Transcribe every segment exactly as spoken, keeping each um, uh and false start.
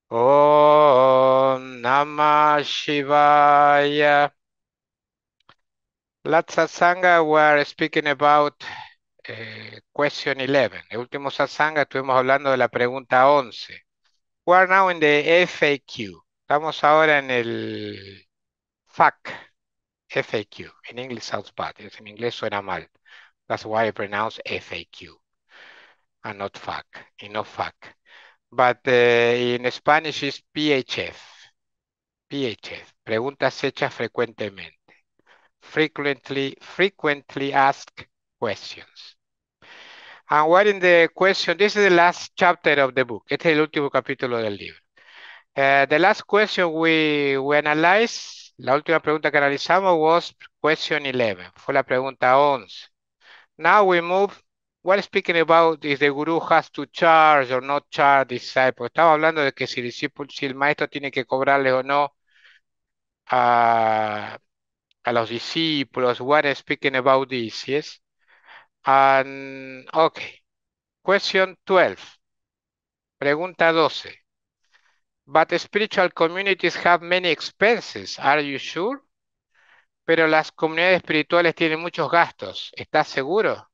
Om Namah Shivaya. Last satsanga we're speaking about eh, question eleven. El último satsanga estuvimos hablando de la pregunta once. We are now in the F A Q. Estamos ahora en el F A Q. F A Q. In English sounds bad. En inglés suena mal. That's why I pronounce F A Q and not F A Q. Y no F A Q. But uh, in Spanish is P H F. P H F. Preguntas hechas frecuentemente. Frequently, frequently asked questions. And what in the question, this is the last chapter of the book. Este es el último capítulo del libro. Uh, the last question we, we analyzed, la última pregunta que analizamos was question eleven. Fue la pregunta once. Now we move, what speaking about if the guru has to charge or not charge disciples. Estaba hablando de que si el, discípulo, si el maestro tiene que cobrarle o no a, a los discípulos. What is speaking about this, yes? And, okay. Question twelve. Pregunta doce. But spiritual communities have many expenses. Are you sure? Pero las comunidades espirituales tienen muchos gastos. ¿Estás seguro?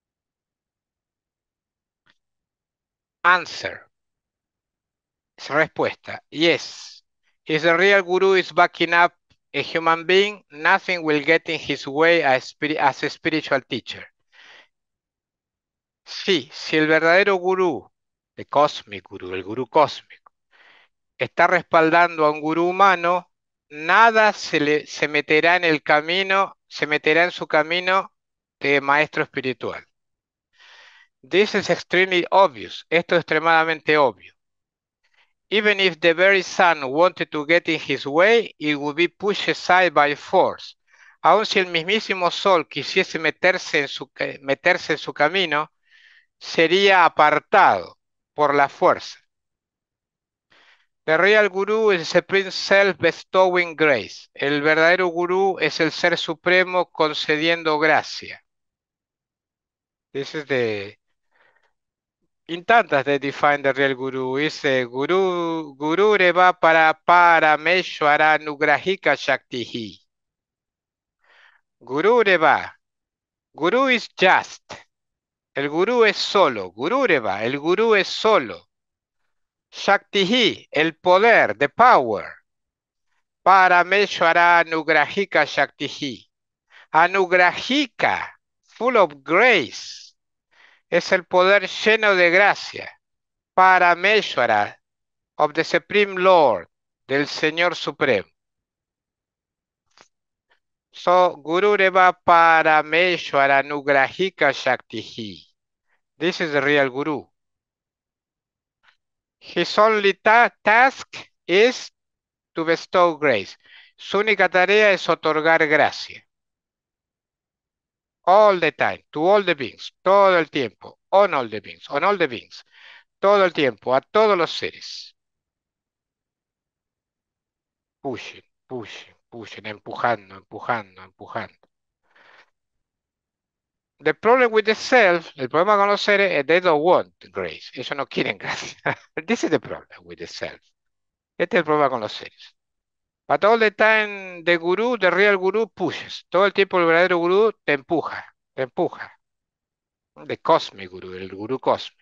Answer. Respuesta. Yes. If the real guru is backing up a human being, nothing will get in his way as a spiritual teacher. Sí, si el verdadero gurú, el cosmic gurú, el gurú cósmico, está respaldando a un gurú humano, nada se, le, se meterá en el camino, se meterá en su camino de maestro espiritual. This is extremely obvious. Esto es extremadamente obvio. Even if the very sun wanted to get in his way, it would be pushed aside by force. Aun si el mismísimo sol quisiese meterse en su, meterse en su camino, sería apartado por la fuerza. The real guru is the supreme self bestowing grace. El verdadero gurú es el ser supremo concediendo gracia. This is the in tantas they define the real guru. Is a guru guru reva para para meshwara nugrahika shaktihi. Guru reva. Guru is just. El gurú es solo. Guru reva. El gurú es solo. Shaktihi, el poder, the power. Para Meshwara Anugrahika Shaktihi. Anugrahika, full of grace. Es el poder lleno de gracia. Para Meshwara, of the Supreme Lord, del Señor Supremo. So, Guru Reva para Meshwara Anugrahika Shaktihi. This is the real Guru. His only ta task is to bestow grace. Su única tarea es otorgar gracia. All the time, to all the beings, todo el tiempo, on all the beings, on all the beings, todo el tiempo, a todos los seres. Pushing, pushing, pushing, empujando, empujando, empujando. The problem with the self, el problema con los seres es they don't want grace. Ellos no quieren gracia. This is the problem with the self. Este es el problema con los seres. But all the time, the guru, the real guru pushes. Todo el tiempo el verdadero gurú te empuja, te empuja. The cosmic guru, el gurú cósmico.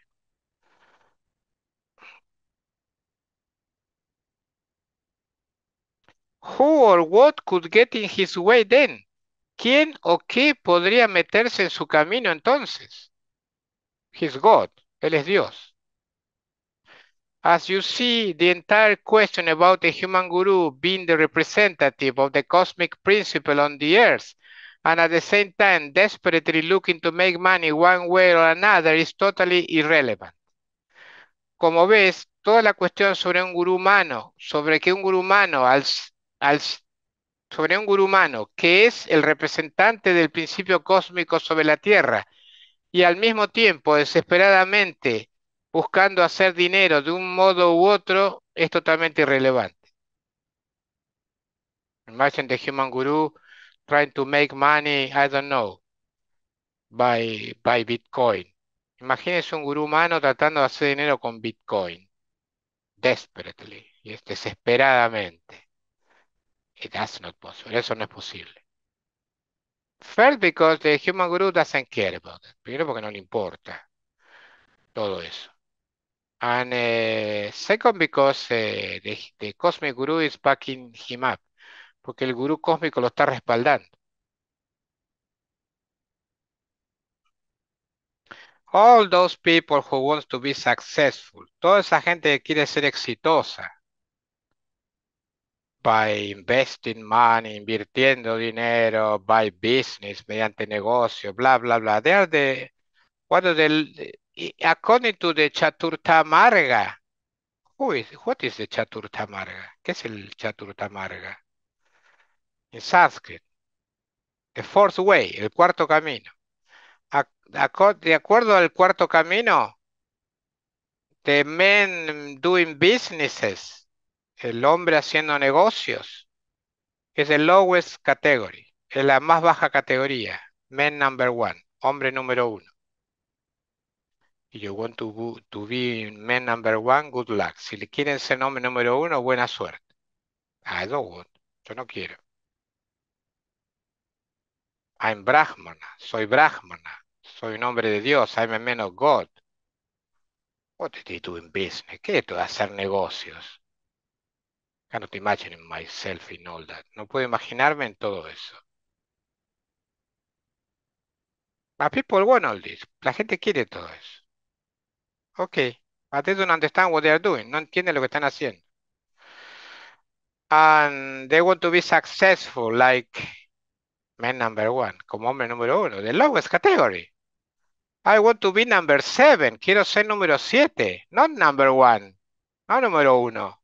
Who or what could get in his way then? ¿Quién o qué podría meterse en su camino entonces? His God, Él es Dios. As you see, the entire question about the human guru being the representative of the cosmic principle on the earth, and at the same time desperately looking to make money one way or another is totally irrelevant. Como ves, toda la cuestión sobre un gurú humano, sobre que un gurú humano al, al sobre un gurú humano que es el representante del principio cósmico sobre la Tierra y al mismo tiempo desesperadamente buscando hacer dinero de un modo u otro, es totalmente irrelevante. Imagine the human guru trying to make money, I don't know, by, by Bitcoin. Imagínese un gurú humano tratando de hacer dinero con Bitcoin. desperately, y es desesperadamente. It does not possible, eso no es posible. First, because the human guru doesn't care about it. Primero, porque no le importa todo eso. And eh, second, because eh, the, the cosmic guru is backing him up. Porque el gurú cósmico lo está respaldando. All those people who wants to be successful. Toda esa gente que quiere ser exitosa. By investing money, invirtiendo dinero, by business, mediante negocio, bla, bla, bla. They are the, what are the, according to the Chaturtamarga. Who is, what is the Chaturtamarga? ¿Qué es el Chaturtamarga? En Sanskrit. The fourth way, el cuarto camino. A- aco- de acuerdo al cuarto camino, the men doing businesses, el hombre haciendo negocios, es el lowest category, es la más baja categoría. Man number one, hombre número uno. Y you want to, bu- to be man number one, good luck. Si le quieren ser hombre número uno, buena suerte. I don't want. Yo no quiero. I'm Brahmana. Soy Brahmana. Soy un hombre de Dios. I'm a man of God. What is he doing business? ¿Qué es esto de hacer negocios? Cannot imagine myself in all that. No puedo imaginarme en todo eso. But people want all this. La gente quiere todo eso. Ok. But they don't understand what they are doing. No entienden lo que están haciendo. And they want to be successful like man number one. Como hombre número uno. The lowest category. I want to be number seven. Quiero ser número siete. Not number one. No número uno.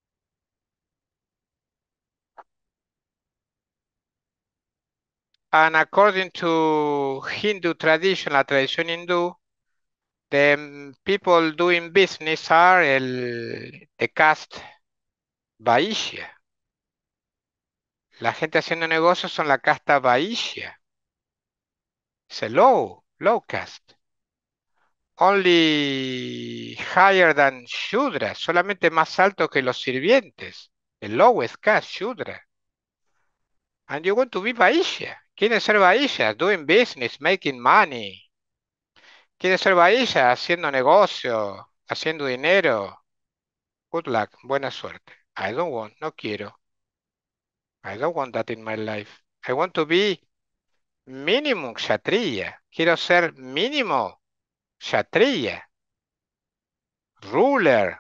And according to Hindu tradition, la tradición hindú, the mm, people doing business are el, the caste Vaishya. La gente haciendo negocios son la casta Vaishya. Es el low, low caste. Only higher than Shudra, solamente más alto que los sirvientes. El lowest caste, Shudra. And you want to be Vaishya. Quieren ser Vaishya, doing business, making money. Quieren ser Vaishya, haciendo negocio, haciendo dinero. Good luck, buena suerte. I don't want, no quiero. I don't want that in my life. I want to be minimum kshatriya. Quiero ser mínimo kshatriya. Ruler.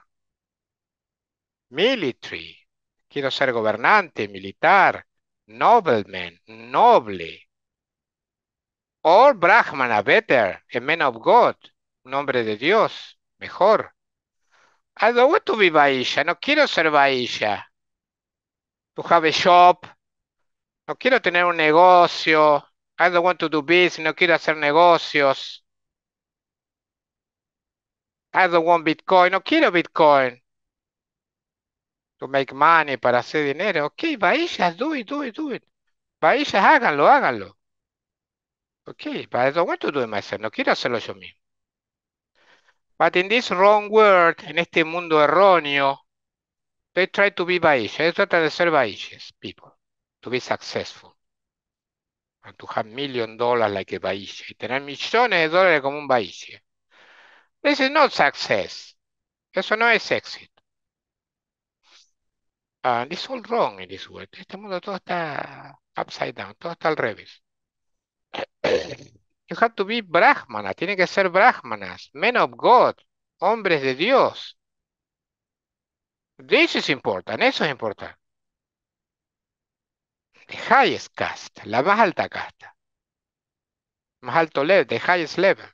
Military. Quiero ser gobernante, militar. Nobleman, noble. Or Brahmana, better. A man of God. Un hombre de Dios. Mejor. I don't want to be Vaishya. No quiero ser Vaishya. To have a shop. No quiero tener un negocio. I don't want to do business. No quiero hacer negocios. I don't want Bitcoin. No quiero Bitcoin. To make money, para hacer dinero. Ok, Vaishas, do it, do it, do it. Vaishas, háganlo, háganlo. Ok, but I don't want to do it myself. No quiero hacerlo yo mismo. But in this wrong world, en este mundo erróneo, they try to be Vaishas. Ellos tratan de ser Vaishas, people. To be successful. And to have million dollars like a Vaishya. Y tener millones de dólares como un Vaishya. This is not success. Eso no es éxito. And it's all wrong in this world. Este mundo todo está upside down. Todo está al revés. You have to be Brahmana. Tienen que ser Brahmanas. Men of God. Hombres de Dios. This is important. Eso es importante. The highest caste. La más alta casta. Más alto level. The highest level.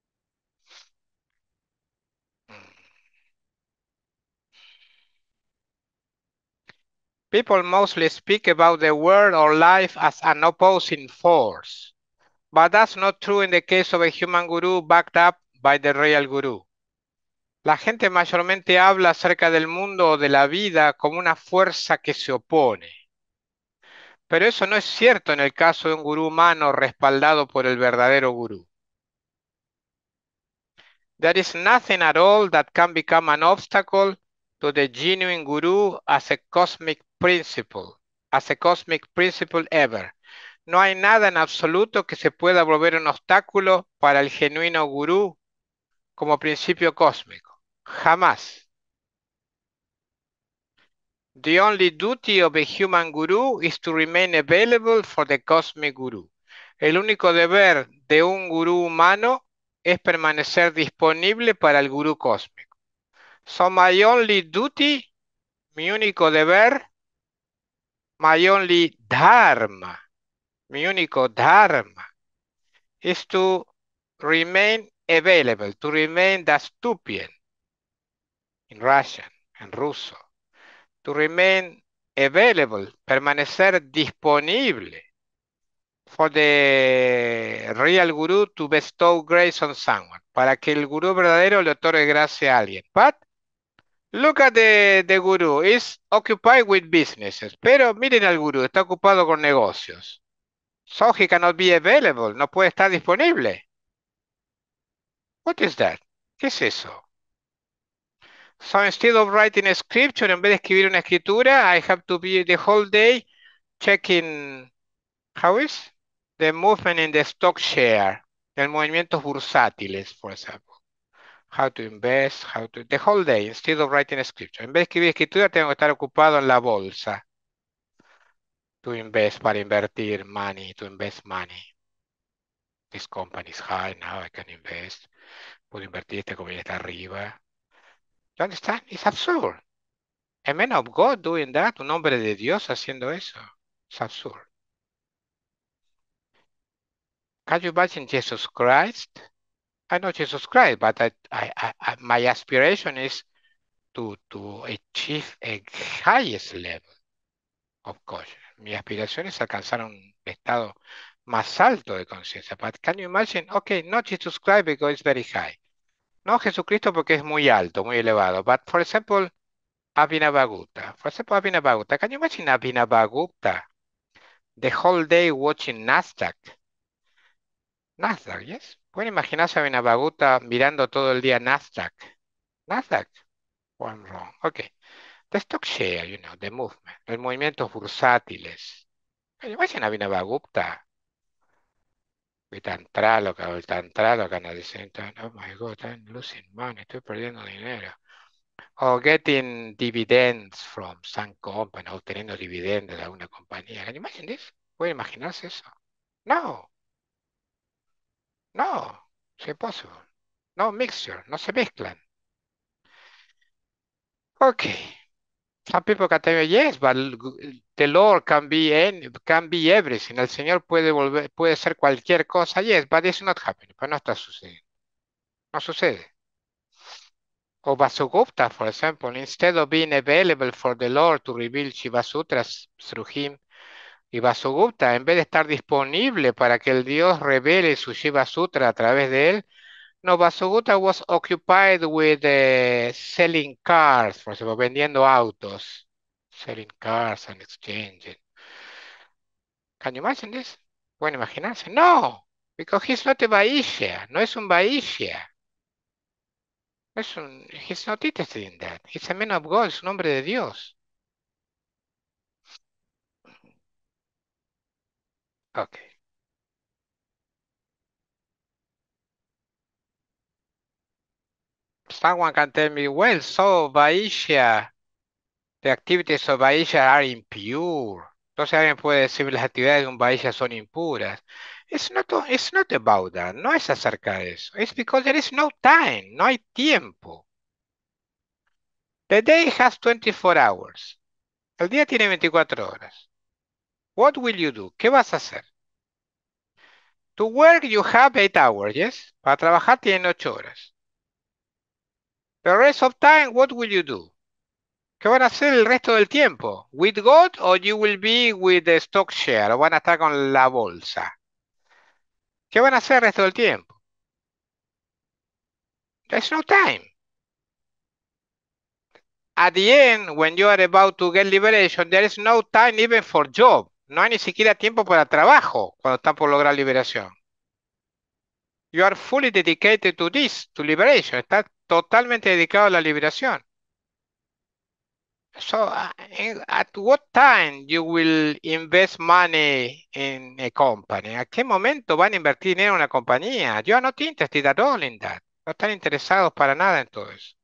People mostly speak about the world or life as an opposing force. But that's not true in the case of a human guru backed up by the real guru. La gente mayormente habla acerca del mundo o de la vida como una fuerza que se opone. Pero eso no es cierto en el caso de un gurú humano respaldado por el verdadero gurú. There is nothing at all that can become an obstacle to the genuine guru as a cosmic principle, as a cosmic principle ever. No hay nada en absoluto que se pueda volver un obstáculo para el genuino gurú como principio cósmico. Jamás. The only duty of a human guru is to remain available for the cosmic guru. El único deber de un gurú humano es permanecer disponible para el gurú cósmico. So my only duty, mi único deber, my only dharma, mi único dharma, is to remain available, to remain Dastupian in Russian, en ruso. To remain available, permanecer disponible for the real guru to bestow grace on someone, para que el gurú verdadero le otorgue gracia a alguien. But look at the, the guru, is occupied with businesses. Pero miren al gurú, está ocupado con negocios. So he cannot be available, no puede estar disponible. What is that? ¿Qué es eso? So instead of writing a scripture, en vez de escribir una escritura, I have to be the whole day checking, how is? The movement in the stock share, el movimientos bursátiles, for example. How to invest, how to, the whole day, instead of writing a scripture. En vez de escribir escritura, tengo que estar ocupado en la bolsa. To invest, para invertir money, to invest money. This company is high, now I can invest. Puedo invertir, esta compañía está arriba. You understand? It's absurd. A man of God doing that, un hombre de Dios haciendo eso. It's absurd. Can you imagine Jesus Christ? I know Jesus Christ, but I, I, I, my aspiration is to, to achieve a highest level of consciousness. Mi aspiración es alcanzar un estado más alto de conciencia. But can you imagine? Okay, not Jesus Christ because it's very high. No Jesucristo porque es muy alto, muy elevado. But for example, Abhinavagupta. For example, Abhinavagupta. Can you imagine Abhinavagupta the whole day watching Nasdaq? Nasdaq, yes. Pueden imaginarse a Abhinavagupta mirando todo el día Nasdaq. Nasdaq. One wrong. Okay. The stock share, you know, the movement. Los movimientos bursátiles. Can you imagine Abhinavagupta with Tantraloka, o el Tantraloka and at the same time, oh my God, I'm losing money, estoy perdiendo dinero. O getting dividends from some company, obteniendo dividendos de alguna compañía. Can you imagine this? ¿Pueden imaginarse eso? No. No. It's impossible. No mixture. No se mezclan. Okay. Some people can tell me, yes, but the Lord can be any, can be everything. El Señor puede volver, puede ser cualquier cosa. Yes, but it's not happening. Pero no está sucediendo. No sucede. O Vasugupta, for example, instead of being available for the Lord to reveal Shiva Sutras through him, y Vasugupta, en vez de estar disponible para que el Dios revele su Shiva Sutra a través de él, no, Vasugupta was occupied with uh, selling cars, por ejemplo, vendiendo autos. Selling cars and exchanging. Can you imagine this? ¿Pueden imaginarse? No, because he's not a Vaishya. No es un Vaishya. No es un, he's not interested in that. He's a man of God, es un hombre de Dios. Okay. Someone can tell me, well, so Vaishya, the activities of Vaishya are impure. Entonces alguien puede decir las actividades de un Vaishya son impuras. It's not, it's not about that. No es acerca de eso. It's because there is no time. No hay tiempo. The day has twenty-four hours. El día tiene veinticuatro horas. What will you do? ¿Qué vas a hacer? To work you have eight hours, yes? Para trabajar tienen ocho horas. The rest of time, what will you do? ¿Qué van a hacer el resto del tiempo? With God or you will be with the stock share? ¿O van a estar con la bolsa? ¿Qué van a hacer el resto del tiempo? There's no time. At the end, when you are about to get liberation, there is no time even for job. No hay ni siquiera tiempo para trabajo cuando están por lograr liberación. You are fully dedicated to this, to liberation. Está totalmente dedicado a la liberación. So, uh, in- at what time you will invest money in a company? ¿A qué momento van a invertir dinero en una compañía? You are not interested at all in that. No están interesados para nada en todo eso.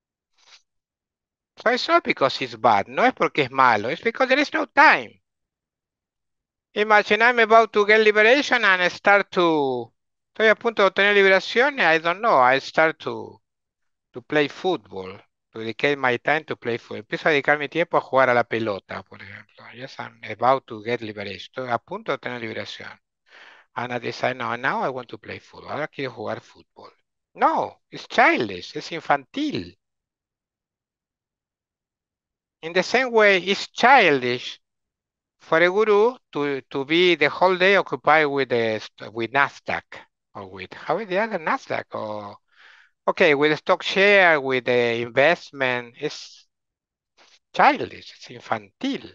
So it's not because it's bad. No es porque es malo. It's because there is no time. Imagine I'm about to get liberation and I start to... Estoy a punto de obtener liberación. I don't know. I start to, to play football. To dedicate my time to play football. Empiezo a dedicar mi tiempo a jugar a la pelota, por ejemplo. Yes, I'm about to get liberation. Estoy a punto de obtener liberación. And I decide, no, now I want to play football. Ahora quiero jugar fútbol. No, it's childish. Es infantil. In the same way, it's childish for a guru to, to be the whole day occupied with the st- with Nasdaq or with how is the other Nasdaq or okay with the stock share with the investment. It's childish. It's infantil.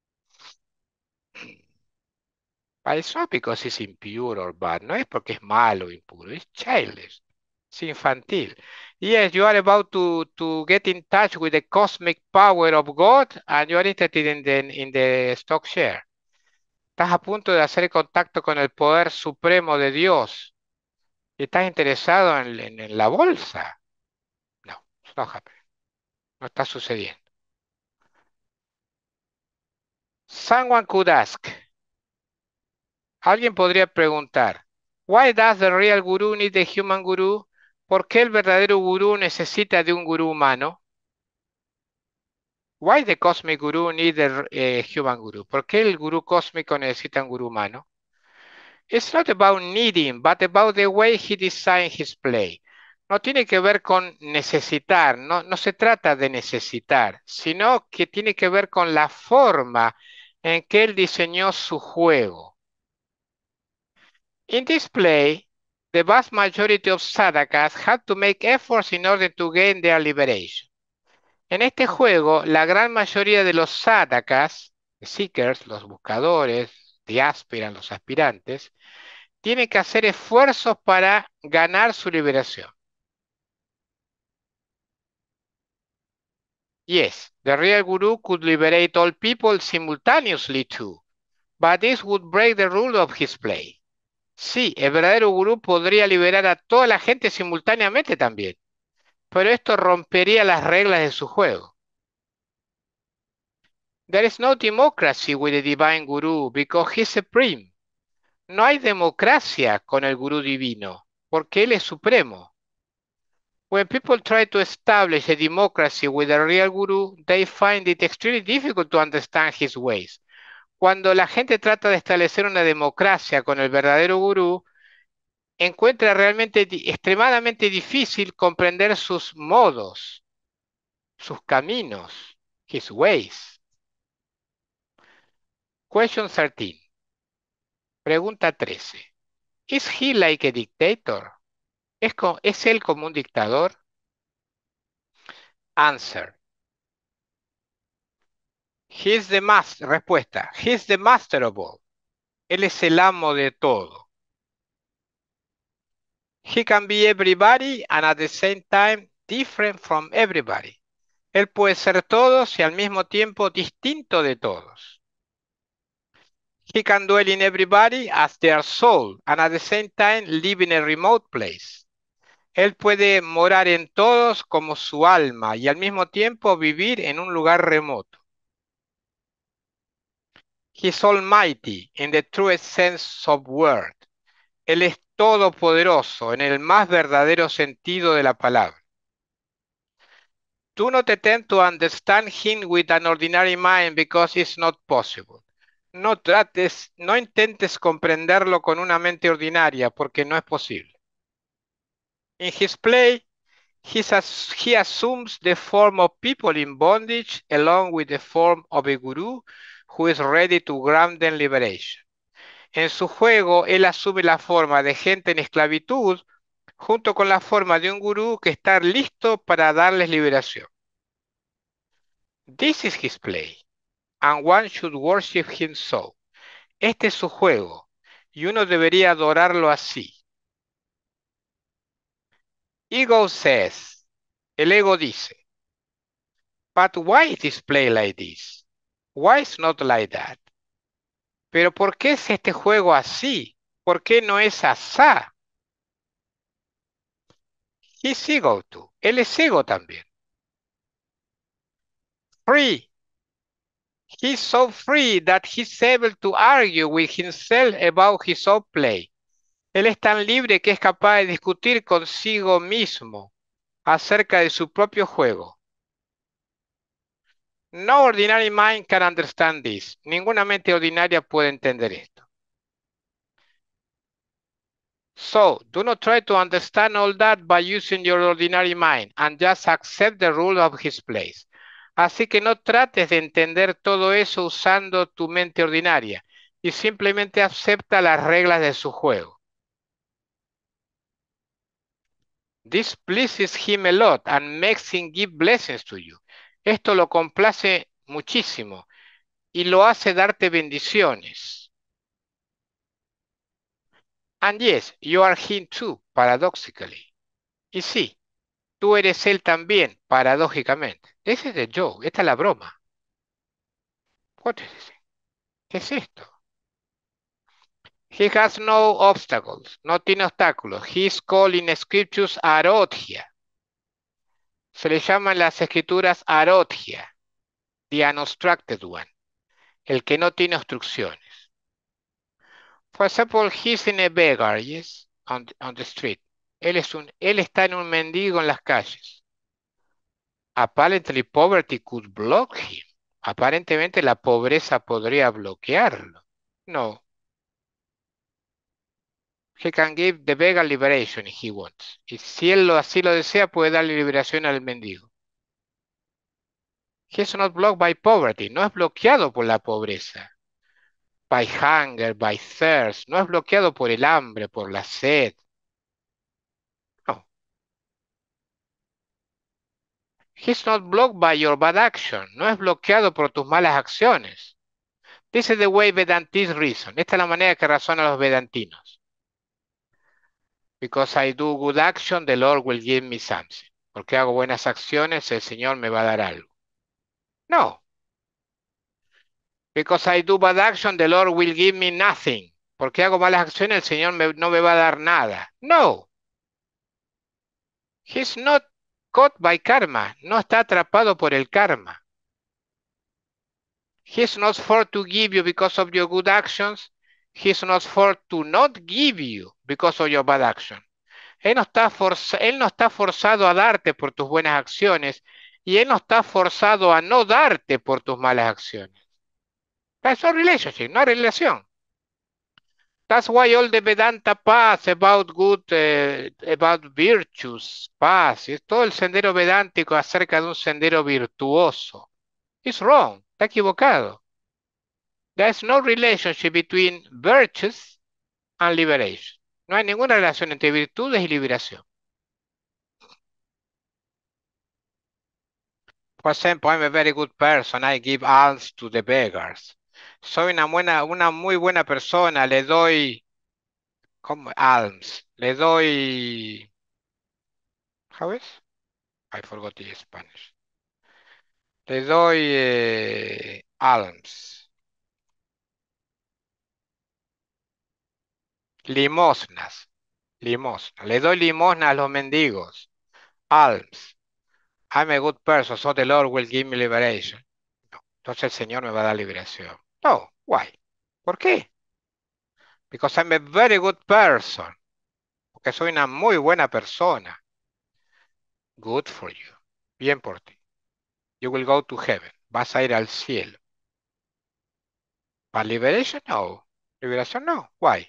But it's not because it's impure or bad. No es porque es malo o impuro. It's childish. Es infantil. Yes, you are about to, to get in touch with the cosmic power of God and you are interested in the, in the stock share. Estás a punto de hacer contacto con el poder supremo de Dios y estás interesado en, en- en la bolsa. No, it's not happening. No está sucediendo. Someone could ask. Alguien podría preguntar, why does the real guru need a human guru? ¿Por qué el verdadero gurú necesita de un gurú humano? Why the cosmic guru need a eh, human guru? ¿Por qué el gurú cósmico necesita un gurú humano? It's not about needing, but about the way he designed his play. No tiene que ver con necesitar, no, no se trata de necesitar, sino que tiene que ver con la forma en que él diseñó su juego. In this play, the vast majority of sadhakas had to make efforts in order to gain their liberation. En este juego, la gran mayoría de los sadhakas, seekers, los buscadores, the aspirants, los aspirantes, tienen que hacer esfuerzos para ganar su liberación. Yes, the real guru could liberate all people simultaneously too, but this would break the rule of his play. Sí, el verdadero gurú podría liberar a toda la gente simultáneamente también, pero esto rompería las reglas de su juego. There is no democracy with the divine guru because he's supreme. No hay democracia con el gurú divino, porque él es supremo. When people try to establish a democracy with a real guru, they find it extremely difficult to understand his ways. Cuando la gente trata de establecer una democracia con el verdadero gurú, encuentra realmente di- extremadamente difícil comprender sus modos, sus caminos, his ways. Question thirteen. Pregunta trece. Is he like a dictator? ¿Es, co- ¿Es él como un dictador? Answer. He is the master. Respuesta. He is the master of all. Él es el amo de todo. He can be everybody and at the same time different from everybody. Él puede ser todos y al mismo tiempo distinto de todos. He can dwell in everybody as their soul and at the same time live in a remote place. Él puede morar en todos como su alma y al mismo tiempo vivir en un lugar remoto. He is almighty in the truest sense of word. Él es todopoderoso en el más verdadero sentido de la palabra. Do not attempt to understand him with an ordinary mind because it's not possible. No trates, no intentes comprenderlo con una mente ordinaria porque no es posible. In his play, he's as- he assumes the form of people in bondage along with the form of a guru who is ready to grant them liberation. En su juego, él asume la forma de gente en esclavitud junto con la forma de un gurú que está listo para darles liberación. This is his play, and one should worship him so. Este es su juego, y uno debería adorarlo así. Ego says, el ego dice, But why is display like this? Why is not like that? Pero ¿por qué es este juego así? ¿Por qué no es asá? He's ego too. Él es ego también. Free. He's so free that he's able to argue with himself about his own play. Él es tan libre que es capaz de discutir consigo mismo acerca de su propio juego. No ordinary mind can understand this. Ninguna mente ordinaria puede entender esto. So, do not try to understand all that by using your ordinary mind and just accept the rule of his place. Así que no trates de entender todo eso usando tu mente ordinaria y simplemente acepta las reglas de su juego. This pleases him a lot and makes him give blessings to you. Esto lo complace muchísimo y lo hace darte bendiciones. And yes, you are him too, paradoxically. Y sí, tú eres él también, paradójicamente. Ese es el joke, esta es la broma. What is this? ¿Qué es esto? He has no obstacles, no tiene obstáculos. He is called in scriptures arotia. Se le llaman las escrituras arotia, the unobstructed one, el que no tiene obstrucciones. For example, he's in a beggar, yes, on, on the street. Él, es un, él está en un mendigo en las calles. Apparently poverty could block him. Aparentemente la pobreza podría bloquearlo. No. He can give the beggar liberation if he wants. Y si él lo, así lo desea, puede darle liberación al mendigo. He is not blocked by poverty. No es bloqueado por la pobreza. By hunger, by thirst. No es bloqueado por el hambre, por la sed. No. He's not blocked by your bad action. No es bloqueado por tus malas acciones. This is the way Vedantis reason. Esta es la manera que razonan los vedantinos. Because I do good action, the Lord will give me something. Porque hago buenas acciones, el Señor me va a dar algo. No. Because I do bad action, the Lord will give me nothing. Porque hago malas acciones, el Señor me- no me va a dar nada. No. He's not caught by karma. No está atrapado por el karma. He's not forced to give you because of your good actions. He's not forced to not give you because of your bad action. Él no está forza- él no está forzado a darte por tus buenas acciones y él no está forzado a no darte por tus malas acciones. That's no relationship, no hay relación. That's why all the Vedanta paths about good, eh, about virtues, paths, es todo el sendero vedántico acerca de un sendero virtuoso. It's wrong, está equivocado. There's no relationship between virtues and liberation. No hay ninguna relación entre virtudes y liberación. For example, I'm a very good person. I give alms to the beggars. Soy una buena, una muy buena persona. Le doy, ¿cómo? Alms. Le doy, how is? I forgot the Spanish. Le doy eh, alms. Limosnas. Limosna. Le doy limosna a los mendigos. Alms. I'm a good person, so the Lord will give me liberation. No. Entonces el Señor me va a dar liberación. No. Why? ¿Por qué? Because I'm a very good person. Porque soy una muy buena persona. Good for you. Bien por ti. You will go to heaven. Vas a ir al cielo. But liberation, no. Liberación, no. Why?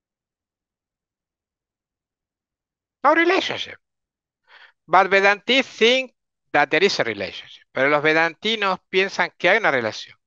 No relationship. But Vedantis think that there is a relationship. Pero los vedantinos piensan que hay una relación.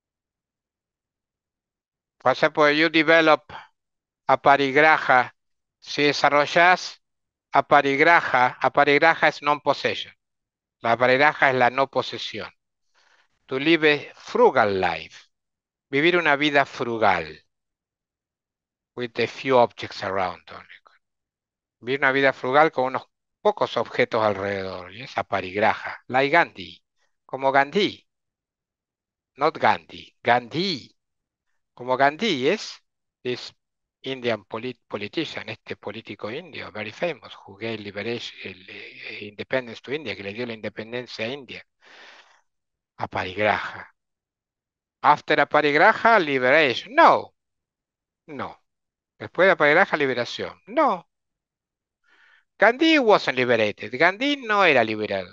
For example, you develop aparigraha. Si desarrollas aparigraha, aparigraha es non-possession. La aparigraha es la no posesión. To live a frugal life. Vivir una vida frugal. With a few objects around only. Vivir una vida frugal con unos pocos objetos alrededor. Y esa parigraja. Like Gandhi. como Gandhi, not Gandhi, Gandhi, como Gandhi es, this Indian polit politician, este político indio, very famous, who gave liberation, el, eh, independence to India, que le dio la independencia a India, aparigraja. After aparigraja, liberation. No, no. Después de aparigraja, liberación. No. Gandhi wasn't liberated. Gandhi no era liberado.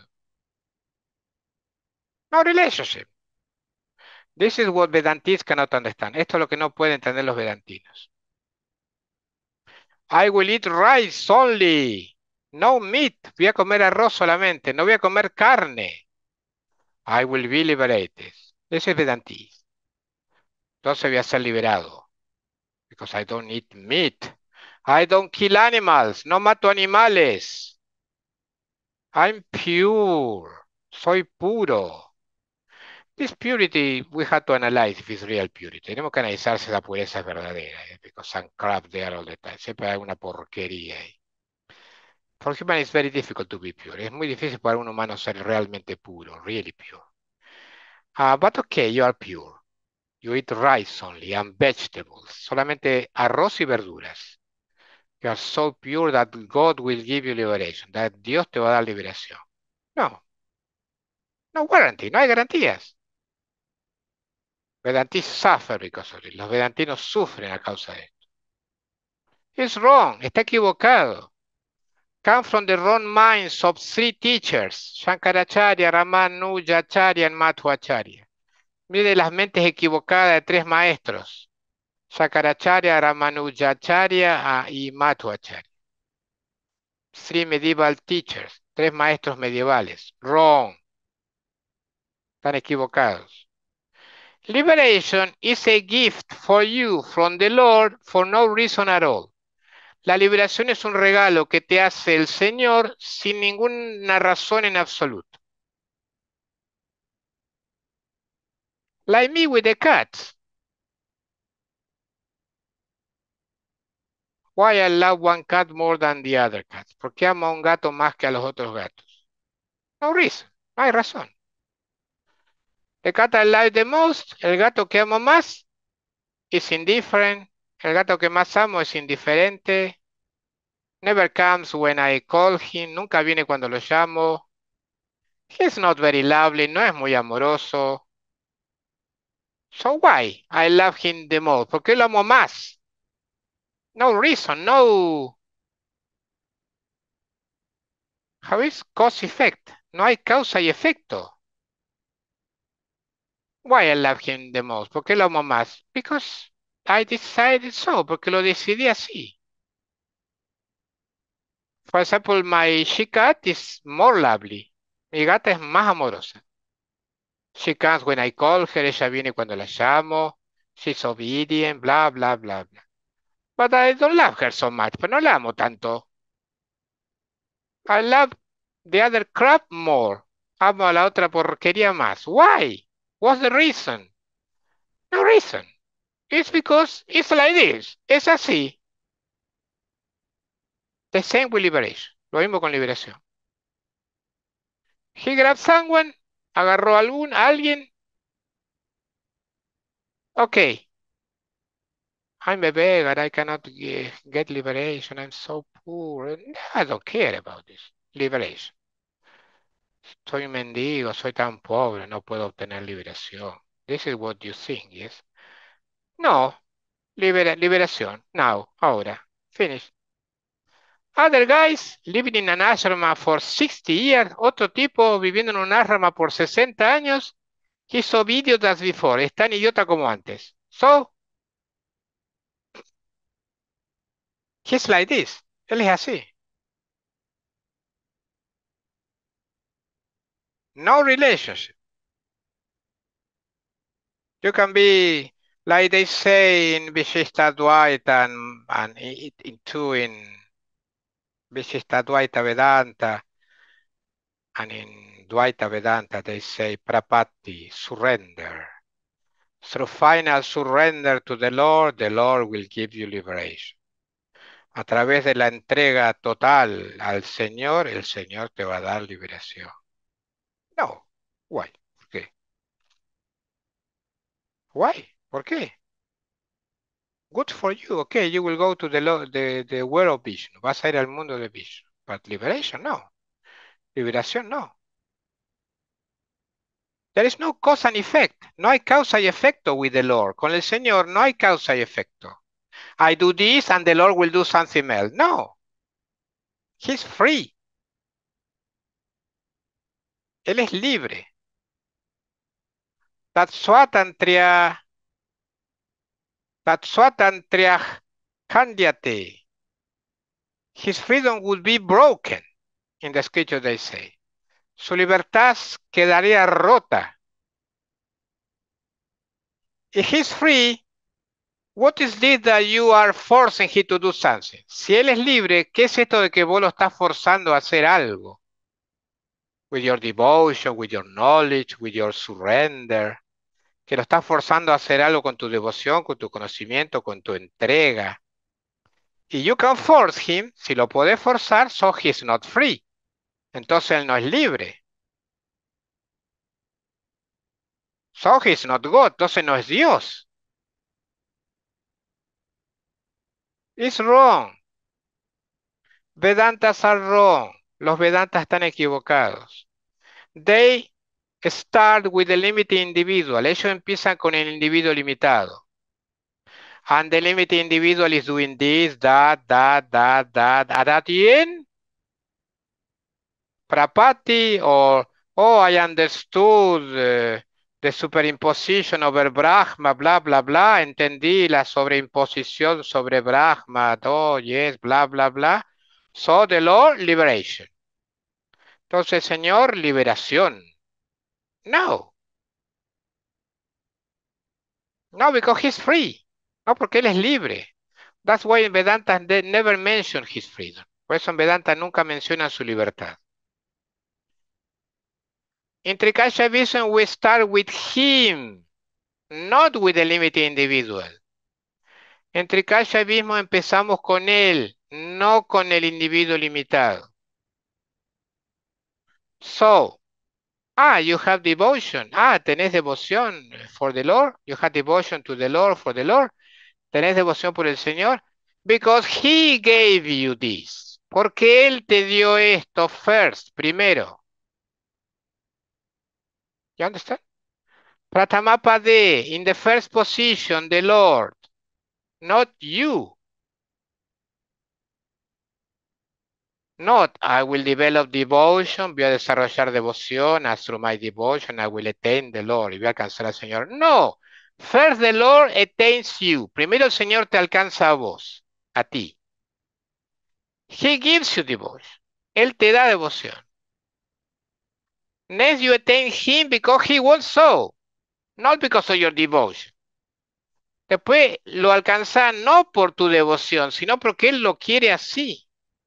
No relationship. This is what Vedantis cannot understand. Esto es lo que no pueden entender los Vedantinos. I will eat rice only. No meat. Voy a comer arroz solamente. No voy a comer carne. I will be liberated. Ese es Vedantis. Entonces voy a ser liberado. Because I don't eat meat. I don't kill animals. No mato animales. I'm pure. Soy puro. This purity, we have to analyze if it's real purity. Tenemos que analizar si la pureza es verdadera. eh, Because some crap there all the time. Siempre hay una porquería ahí. For human it's very difficult to be pure. Es muy difícil para un humano ser realmente puro, really pure. Uh, but okay, you are pure. You eat rice only and vegetables. Solamente arroz y verduras. You are so pure that God will give you liberation. That Dios te va a dar liberación. No. No warranty. No hay garantías. Vedantis suffer because of it. Los vedantinos sufren a causa de esto. It's wrong. Está equivocado. Come from the wrong minds of three teachers. Shankaracharya, Ramanujacharya and Madhvacharya. Mire las mentes equivocadas de tres maestros. Shankaracharya, Ramanujacharya ah, y Madhvacharya. Three medieval teachers. Tres maestros medievales. Wrong. Están equivocados. Liberation is a gift for you from the Lord for no reason at all. La liberación es un regalo que te hace el Señor sin ninguna razón en absoluto. Like me with the cats. Why I love one cat more than the other cats? ¿Por qué amo a un gato más que a los otros gatos? No reason. No hay razón. The cat I love the most, el gato que amo más, is indifferent. El gato que más amo es indiferente. Never comes when I call him. Nunca viene cuando lo llamo. He's not very lovely. No es muy amoroso. So why I love him the most? ¿Por qué lo amo más? No reason, no. How is cause effect? No hay causa y efecto. Why I love him the most? ¿Por qué lo amo más? Because I decided so. Porque lo decidí así. For example, my she cat is more lovely. Mi gata es más amorosa. She comes when I call her. Ella viene cuando la llamo. She's obedient, bla, bla, bla, bla. But I don't love her so much. Pero no la amo tanto. I love the other crap more. Amo a la otra porquería más. Why? What's the reason? No reason. It's because it's like this. Es así. The same with liberation. Lo mismo con liberación. He grabbed someone. Agarró a algún, a alguien. Okay. I'm a beggar. I cannot ge- get liberation. I'm so poor. I don't care about this. Liberation. Soy un mendigo. Soy tan pobre. No puedo obtener liberación. This is what you think, yes? No. Libera liberación. Now. Ahora. Finish. Other guys living in an ashrama for sixty years. Otro tipo viviendo en un ashrama por sesenta años. He's so idiot as before. Es tan idiota como antes. So, he's like this. Él es así. No relationship. You can be, like they say in Vishishtadvaita and, and in, in two in Vishishtadvaita Vedanta and in Dvaita Vedanta they say prapatti, surrender. Through final surrender to the Lord, the Lord will give you liberation. A través de la entrega total al Señor, el Señor te va a dar liberación. No. Why? Why? ¿Por qué? Good for you. Okay, you will go to the, lo- the, the world of vision. Vas a ir al mundo de vision. But liberation, no. Liberación, no. There is no cause and effect. No hay causa y efecto with the Lord. Con el Señor no hay causa y efecto. I do this and the Lord will do something else. No. He's free. Él es libre. Tatswatantria, tatswatantria candiate. His freedom would be broken. In the scripture they say. Su libertad quedaría rota. If he's free, what is this that you are forcing him to do something? Si él es libre, ¿qué es esto de que vos lo estás forzando a hacer algo? With your devotion, with your knowledge, with your surrender. Que lo estás forzando a hacer algo con tu devoción, con tu conocimiento, con tu entrega. Y you can force him, si lo puedes forzar, so he's not free. Entonces él no es libre. So he's not God, entonces no es Dios. It's wrong. Vedantas are wrong. Los Vedantas están equivocados. They start with the limited individual. Ellos empiezan con el individuo limitado. And the limited individual is doing this, that, that, that, that. And at the end, Prapati or, oh, I understood uh, the superimposition over Brahma, bla, bla, bla. Entendí la sobreimposición sobre Brahma. Oh, yes, bla, bla, bla. So the Lord, liberation. Entonces, Señor, liberación. No, no, because he's free. No, porque él es libre. That's why in Vedanta they never mention his freedom. Por eso en Vedanta nunca mencionan su libertad. In Trikasha vision we start with him, not with the limited individual. En Trikasha mismo empezamos con él, no con el individuo limitado. So, ah, you have devotion. Ah, tenés devoción for the Lord. You have devotion to the Lord for the Lord. Tenés devoción por el Señor. Because he gave you this. Porque él te dio esto first, primero. You understand? Pratamapade, in the first position, the Lord, not you. Not, I will develop devotion, voy a desarrollar devoción, as through my devotion, I will attain the Lord, y voy a alcanzar al Señor. No, first the Lord attains you. Primero el Señor te alcanza a vos, a ti. He gives you devotion. Él te da devoción. Next you attain him because he wants so, not because of your devotion. Después lo alcanza no por tu devoción, sino porque él lo quiere así.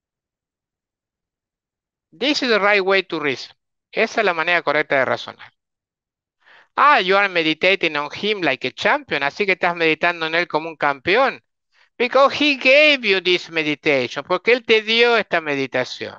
This is the right way to reason. Esa es la manera correcta de razonar. Ah, you are meditating on him like a champion, así que estás meditando en él como un campeón. Because he gave you this meditation, porque él te dio esta meditación.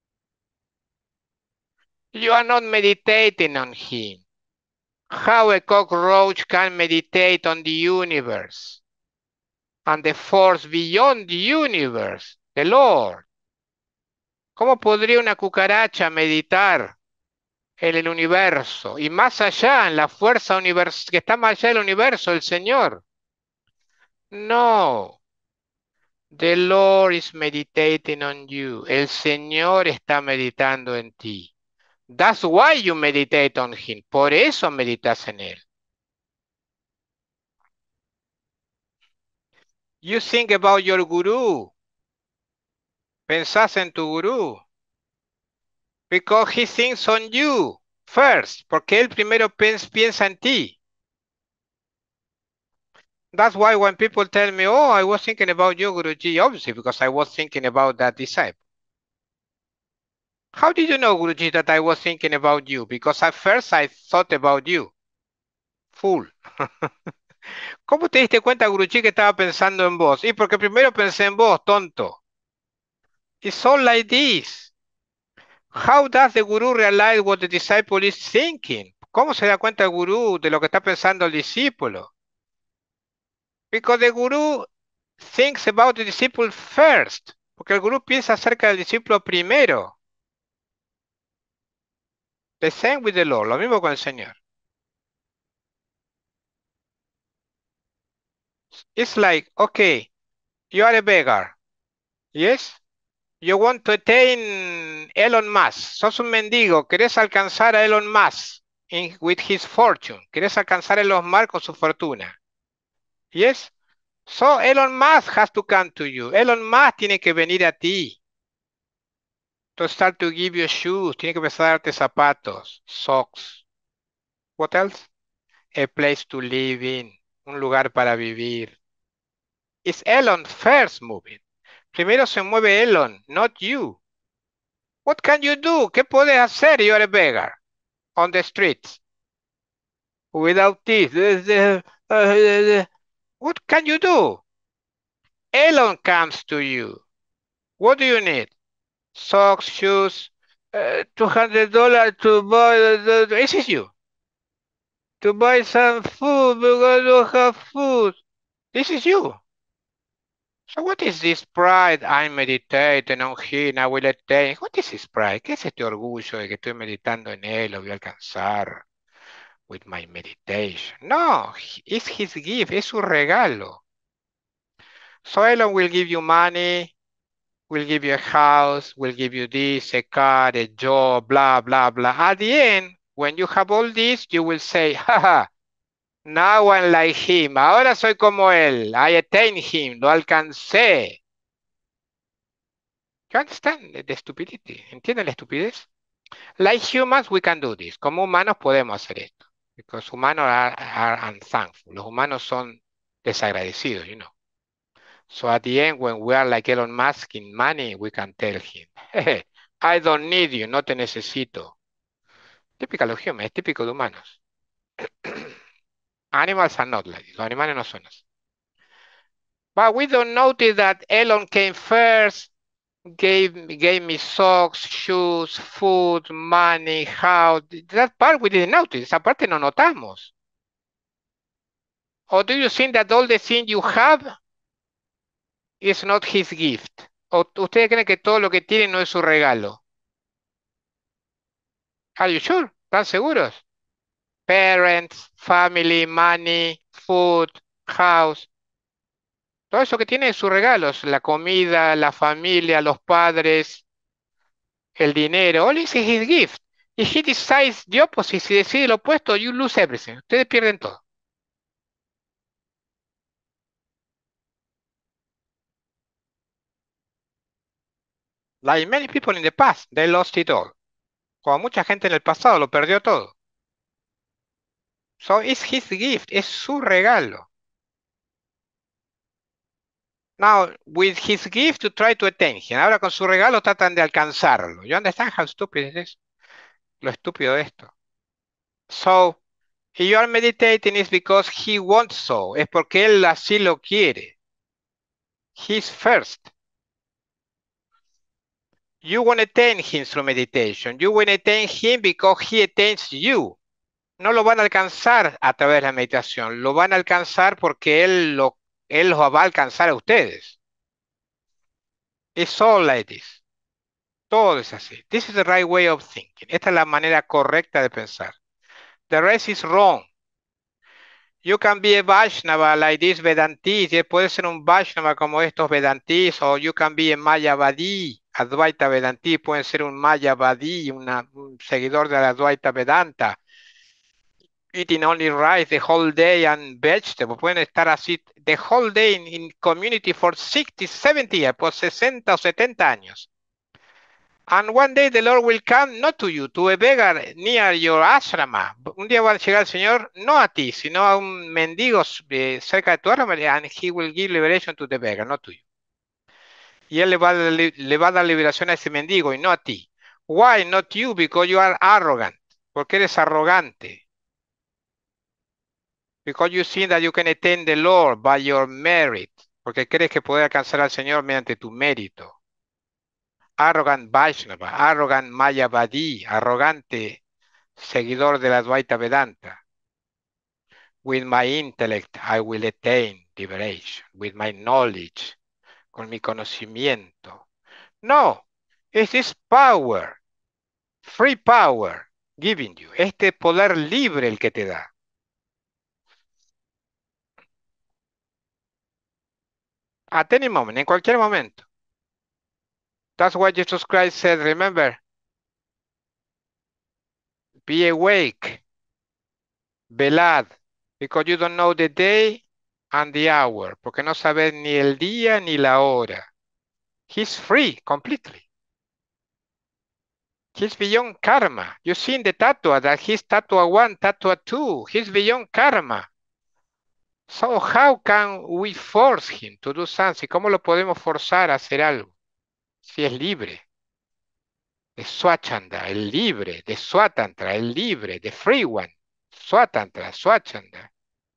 You are not meditating on him. How a cockroach can meditate on the universe and the force beyond the universe, the Lord. ¿Cómo podría una cucaracha meditar en el universo y más allá, en la fuerza univers que está más allá del universo, el Señor? No. The Lord is meditating on you. El Señor está meditando en ti. That's why you meditate on him. Por eso meditas en él. You think about your guru. Pensás en tu gurú. Because he thinks on you first. Porque él primero piensa en ti. That's why when people tell me, oh, I was thinking about you, Guruji, obviously, because I was thinking about that disciple. How did you know, Guruji, that I was thinking about you? Because at first I thought about you. Fool. ¿Cómo te diste cuenta, Guruji, que estaba pensando en vos? Y porque primero pensé en vos, tonto. It's all like this. How does the Guru realize what the disciple is thinking? ¿Cómo se da cuenta el Gurú de lo que está pensando el discípulo? Because the guru thinks about the disciple first. Porque el gurú piensa acerca del discípulo primero. The same with the Lord. Lo mismo con el Señor. It's like, okay, you are a beggar. Yes? You want to attain Elon Musk. Sos un mendigo. Querés alcanzar a Elon Musk in- with his fortune. Querés alcanzar a Elon Musk con su fortuna. Yes? So Elon Musk has to come to you. Elon Musk tiene que venir a ti. To start to give you shoes. Tiene que empezar a darte zapatos, socks. What else? A place to live in. Un lugar para vivir. It's Elon first moving. Primero se mueve Elon, not you. What can you do? ¿Qué puedes hacer? You're a beggar on the streets. Without this. What can you do? Elon comes to you. What do you need? Socks, shoes, uh, two hundred dollars to buy. Uh, this is you. To buy some food because you have food. This is you. So what is this pride? I'm meditating on him, I will attain. What is this pride? ¿Qué es este orgullo de que estoy meditando en él, lo voy a alcanzar with my meditation? No, it's his gift, es su regalo. So Elon will give you money, will give you a house, will give you this, a car, a job, blah, blah, blah. At the end, when you have all this, you will say, haha, now I'm like him. Ahora soy como él. I attained him, lo alcancé. You understand the stupidity? ¿Entienden la estupidez? Like humans, we can do this. Como humanos podemos hacer esto. Because humanos are, are unthankful. Los humanos son desagradecidos, you know. So at the end, when we are like Elon Musk in money, we can tell him, hey, I don't need you, no te necesito. Típica de los humans, es típico de humanos. Animals are not like this. Los animales no son así. But we don't notice that Elon came first, gave, gave me socks, shoes, food, money, house. That part we didn't notice. Esa parte no notamos. Or do you think that all the things you have is not his gift? ¿O ustedes creen que todo lo que tienen no es su regalo? Are you sure? ¿Están seguros? Parents, family, money, food, house. Todo eso que tiene es sus regalos. La comida, la familia, los padres, el dinero. All is his gift. If he decides the opposite, si decide lo opuesto, you lose everything. Ustedes pierden todo. Like many people in the past, they lost it all. Como mucha gente en el pasado lo perdió todo. So it's his gift, es su regalo. Now, with his gift to try to attain him. Ahora con su regalo tratan de alcanzarlo. You understand how stupid it is? Lo estúpido de esto. So, if you are meditating is because he wants so. Es porque él así lo quiere. He's first. You want to attain him through meditation. You want to attain him because he attains you. No lo van a alcanzar a través de la meditación. Lo van a alcanzar porque él, lo, él los va a alcanzar a ustedes. It's all like this. Todo es así. This is the right way of thinking. Esta es la manera correcta de pensar. The rest is wrong. You can be a Vaishnava like this Vedantis. Puede ser un Vaishnava como estos Vedantis. O you can be a Mayavadi. Advaita Vedanti. Pueden ser un Mayavadi, una, un seguidor de la Advaita Vedanta. Eating only rice the whole day and vegetables. Pueden estar así the whole day in, in community for sixty, seventy years. Por sesenta o setenta años. And one day the Lord will come not to you, to a beggar near your ashrama. Un día va a llegar el Señor no a ti, sino a un mendigo eh, cerca de tu ashrama, and he will give liberation to the beggar, not to you. Y él le va, a, le va a dar liberación a ese mendigo y no a ti. Why not you? Because you are arrogant. Porque eres arrogante. Because you think that you can attain the Lord by your merit. Porque crees que puedes alcanzar al Señor mediante tu mérito. Arrogant Vaishnava, arrogant Mayavadi, arrogante seguidor de la Advaita Vedanta. With my intellect I will attain liberation, with my knowledge, con mi conocimiento. No, it is power, free power, giving you. Este poder libre el que te da. At any moment, en cualquier momento. That's why Jesus Christ said, remember, be awake, velad, because you don't know the day and the hour, porque no sabes ni el día ni la hora. He's free completely. He's beyond karma. You see in the tattoo that he's tattoo one, tattoo two. He's beyond karma. So how can we force him to do something? ¿Cómo lo podemos forzar a hacer algo? Si es libre. De Swachanda, el libre. De Swatantra, el libre. De free one. Swatantra, Swachanda.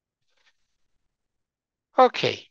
Okay.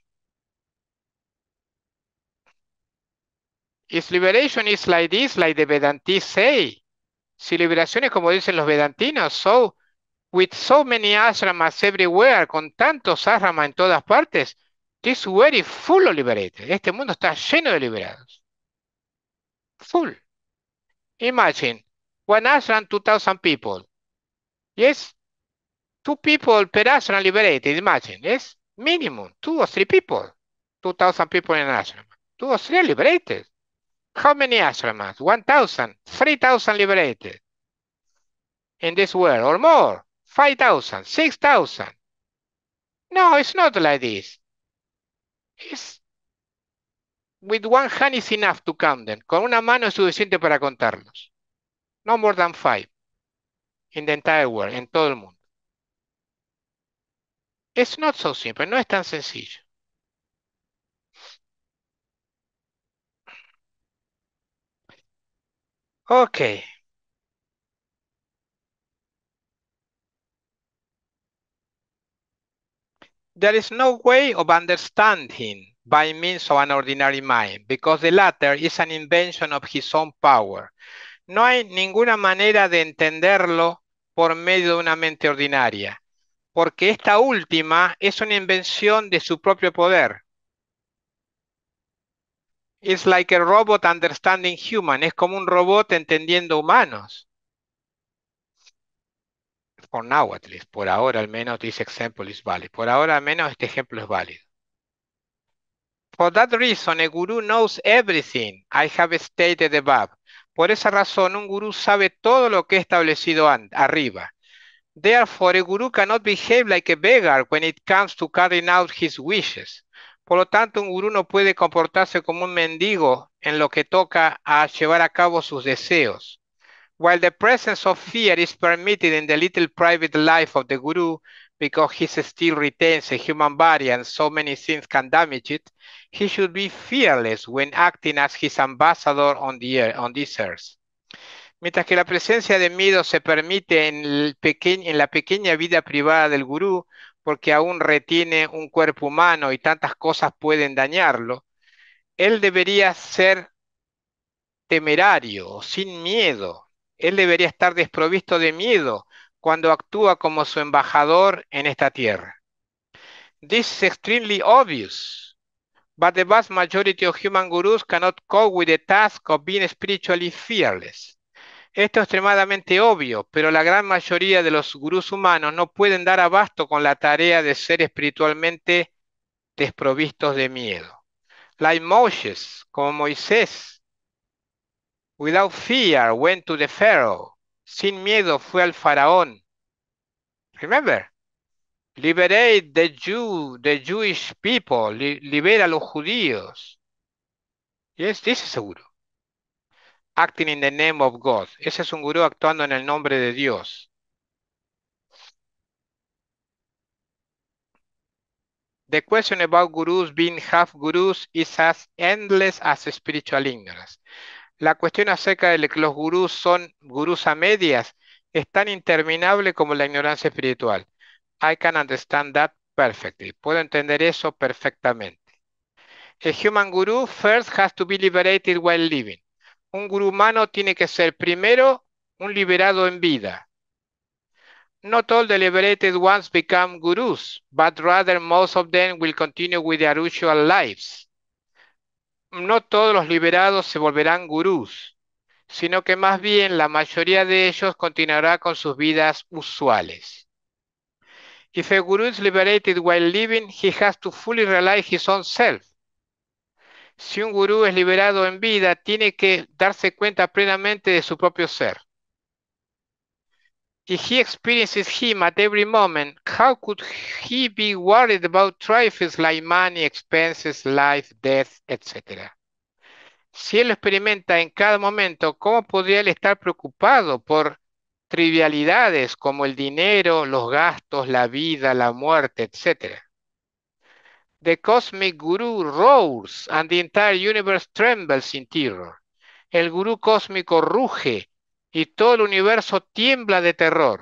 If liberation is like this, like the Vedantis say, si liberación es como dicen los Vedantinos, so with so many ashramas everywhere, con tantos ashramas en todas partes, this world is full of liberated. Este mundo está lleno de liberados. Full. Imagine, one ashram, two thousand people. Yes, two people per ashram liberated, imagine, yes? Minimum, two or three people. two thousand people in an ashram. Two or three liberated. How many ashramas? one thousand, three thousand liberated in this world, or more, five thousand, six thousand. No, it's not like this. It's, with one hand is enough to count them. Con una mano es suficiente para contarlos. No more than five in the entire world, en todo el mundo. It's not so simple, no es tan sencillo. Okay. There is no way of understanding by means of an ordinary mind, because the latter is an invention of his own power. No hay ninguna manera de entenderlo por medio de una mente ordinaria, porque esta última es una invención de su propio poder. It's like a robot understanding human. Es como un robot entendiendo humanos. For now at least. Por ahora al menos this example is valid. Por ahora al menos este ejemplo es válido. For that reason, a guru knows everything I have stated above. Por esa razón, un gurú sabe todo lo que he establecido arriba. Therefore, a guru cannot behave like a beggar when it comes to carrying out his wishes. Por lo tanto, un gurú no puede comportarse como un mendigo en lo que toca a llevar a cabo sus deseos. While the presence of fear is permitted in the little private life of the guru, because he still retains a human body and so many things can damage it, he should be fearless when acting as his ambassador on, the earth, on this earth. Mientras que la presencia de miedo se permite en, el peque en la pequeña vida privada del gurú, porque aún retiene un cuerpo humano y tantas cosas pueden dañarlo, él debería ser temerario, sin miedo. Él debería estar desprovisto de miedo cuando actúa como su embajador en esta tierra. This is extremely obvious, but the vast majority of human gurus cannot cope with the task of being spiritually fearless. Esto es extremadamente obvio, pero la gran mayoría de los gurús humanos no pueden dar abasto con la tarea de ser espiritualmente desprovistos de miedo. Like Moses, como Moisés, without fear went to the Pharaoh. Sin miedo fue al faraón. Remember, liberate the Jew, the Jewish people, li libera a los judíos. Yes, this is a guru. Acting in the name of God. Ese es un gurú actuando en el nombre de Dios. The question about gurus being half gurus is as endless as spiritual ignorance. La cuestión acerca de que los gurús son gurús a medias es tan interminable como la ignorancia espiritual. I can understand that perfectly. Puedo entender eso perfectamente. A human guru first has to be liberated while living. Un gurú humano tiene que ser primero un liberado en vida. Not all the liberated ones become gurus, but rather most of them will continue with their usual lives. No todos los liberados se volverán gurús, sino que más bien la mayoría de ellos continuará con sus vidas usuales. If a guru is liberated while living, he has to fully realize his own self. Si un gurú es liberado en vida, tiene que darse cuenta plenamente de su propio ser. If he experiences him at every moment, how could he be worried about trifles like money, expenses, life, death, etcétera? Si él lo experimenta en cada momento, ¿cómo podría él estar preocupado por trivialidades como el dinero, los gastos, la vida, la muerte, etcétera? The cosmic guru roars and the entire universe trembles in terror. El gurú cósmico ruge y todo el universo tiembla de terror.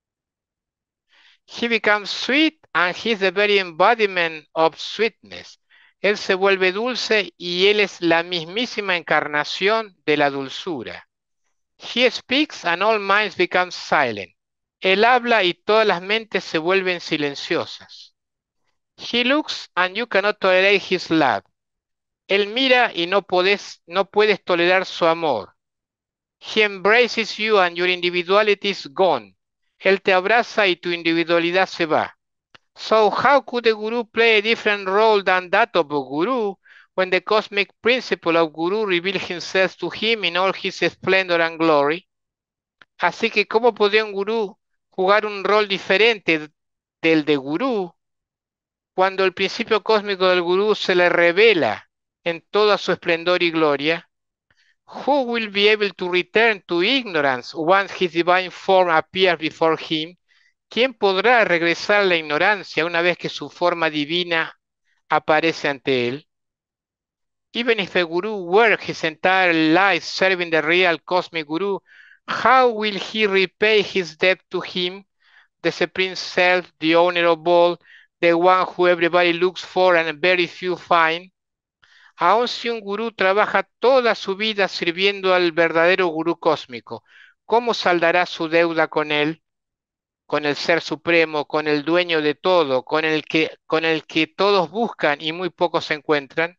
He becomes sweet and he is the very embodiment of sweetness. Él se vuelve dulce y él es la mismísima encarnación de la dulzura. He speaks and all minds become silent. Él habla y todas las mentes se vuelven silenciosas. He looks and you cannot tolerate his love. Él mira y no podés, no puedes tolerar su amor. He embraces you and your individuality is gone. Él te abraza y tu individualidad se va. So how could a guru play a different role than that of a guru when the cosmic principle of guru reveals himself to him in all his splendor and glory? Así que ¿cómo podría un gurú jugar un rol diferente del de gurú cuando el principio cósmico del gurú se le revela en toda su esplendor y gloria? Who will be able to return to ignorance once his divine form appears before him? ¿Quién podrá regresar a la ignorancia una vez que su forma divina aparece ante él? Even if a guru worked his entire life serving the real cosmic guru, how will he repay his debt to him, the supreme self, the owner of all, the one who everybody looks for and very few find? Aun si un gurú trabaja toda su vida sirviendo al verdadero gurú cósmico, ¿cómo saldará su deuda con él, con el Ser Supremo, con el dueño de todo, con el que, con el que todos buscan y muy pocos encuentran?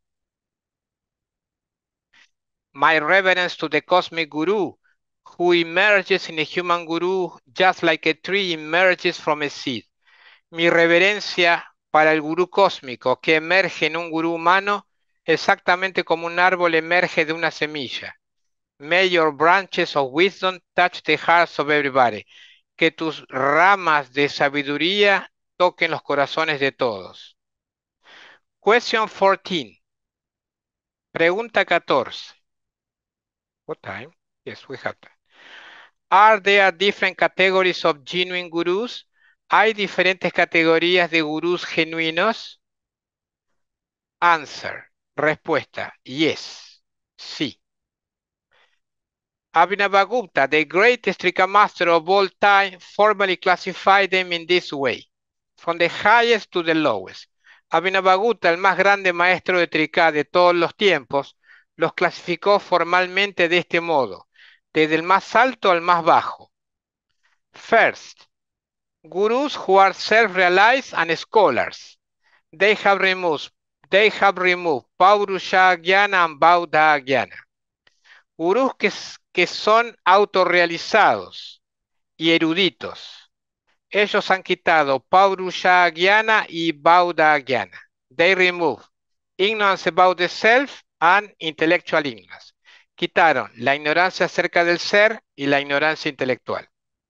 My reverence to the cosmic guru, who emerges in a human guru just like a tree emerges from a seed. Mi reverencia para el gurú cósmico que emerge en un gurú humano exactamente como un árbol emerge de una semilla. May your branches of wisdom touch the hearts of everybody. Que tus ramas de sabiduría toquen los corazones de todos. Question fourteen. Pregunta catorce. What time? Yes, we have time. Are there different categories of genuine gurus? ¿Hay diferentes categorías de gurús genuinos? Answer. Respuesta. Yes. Sí. Abhinavagupta, the greatest Trika master of all time, formally classified them in this way, from the highest to the lowest. Abhinavagupta, el más grande maestro de Trika de todos los tiempos, los clasificó formalmente de este modo, desde el más alto al más bajo. First, gurus who are self-realized and scholars. They have removed, they have removed Paurusha Jnana and Bauddha Jnana. Gurús que, que son autorrealizados y eruditos. Ellos han quitado Paurusha Jnana y Bauddha Jnana. They remove ignorance about the self and intellectual ignorance. Quitaron la ignorancia acerca del ser y la ignorancia intelectual.